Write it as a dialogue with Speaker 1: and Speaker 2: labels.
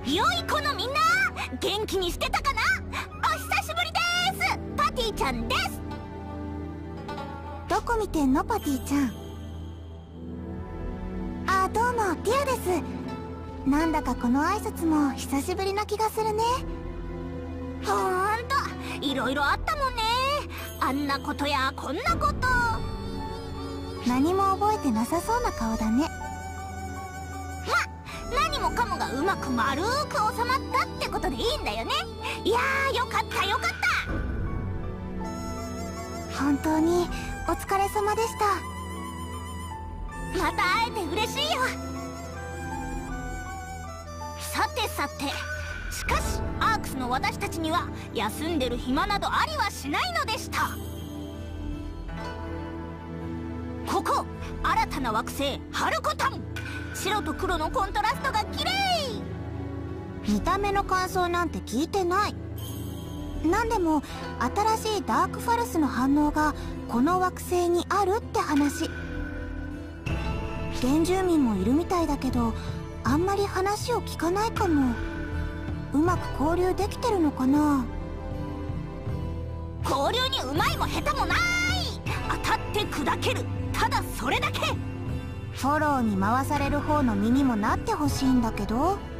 Speaker 1: 良い子のみんな、元気にしてたかな。お久しぶりです。パティちゃんです。
Speaker 2: どこ見てんのパティちゃん。あ、どうもティアです。なんだかこの挨拶も久しぶりな気がするね。
Speaker 1: ほんといろいろあったもんね。あんなことやこんなこと。
Speaker 2: 何も覚えてなさそうな顔だね。
Speaker 1: 何もかもがうまく丸く収まったってことでいいんだよね。いやー、よかったよかった。
Speaker 2: 本当にお疲れ様でした。
Speaker 1: また会えて嬉しいよ。さてさて、しかしアークスの私たちには休んでる暇などありはしないのでした。ここ新たな惑星ハルコタン、白と黒のコントラストが綺麗。
Speaker 2: 見た目の感想なんて聞いてない。なんでも新しいダークファルスの反応がこの惑星にあるって話。原住民もいるみたいだけど、あんまり話を聞かないかも。うまく交流できてるのかな。
Speaker 1: 交流にうまいも下手もない。当たって砕ける、ただそれだけ。
Speaker 2: フォローに回される方の身にもなってほしいんだけど。